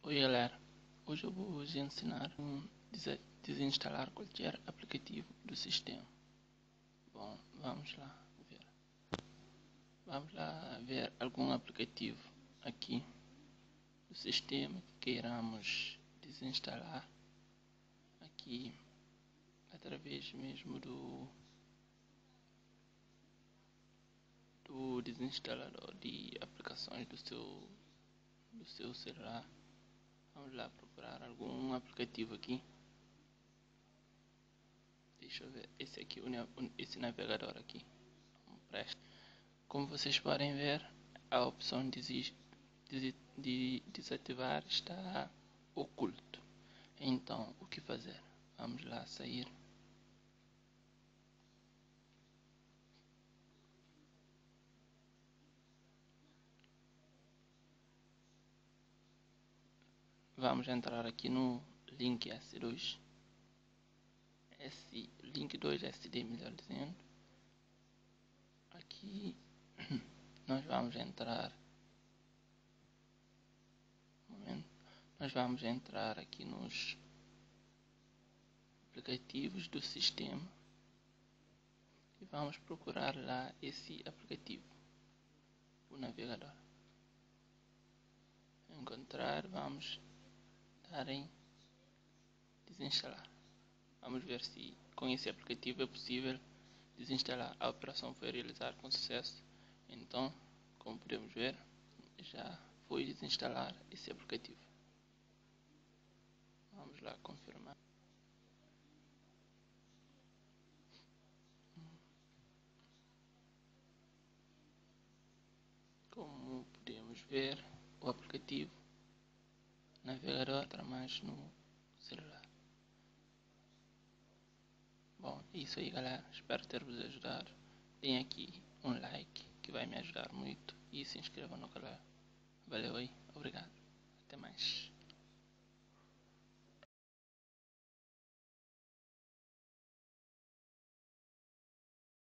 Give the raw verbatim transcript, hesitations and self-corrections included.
Oi galera, hoje eu vou vos ensinar a desinstalar qualquer aplicativo do sistema. Bom, vamos lá ver. Vamos lá ver algum aplicativo aqui do sistema que queiramos desinstalar aqui através mesmo do, do desinstalador de aplicações do seu, do seu celular. Vamos lá procurar algum aplicativo aqui. Deixa eu ver, esse aqui, esse navegador aqui. Presta. Como vocês podem ver, a opção de, de, de desativar está oculto. Então, o que fazer? Vamos lá sair. Vamos entrar aqui no link S dois. S, link dois S D, melhor dizendo. Aqui nós vamos entrar. Momento. Nós vamos entrar aqui nos aplicativos do sistema e vamos procurar lá esse aplicativo, o navegador. Encontrar, vamos dar em desinstalar. Vamos ver se com esse aplicativo é possível desinstalar. A operação foi realizada com sucesso. Então, como podemos ver, já foi desinstalar esse aplicativo. Vamos lá confirmar. Como podemos ver, o aplicativo navegador está mais no celular. Bom, é isso aí galera, espero ter vos ajudado. Deem aqui um like que vai me ajudar muito e se inscrevam no canal. Valeu aí, obrigado, até mais.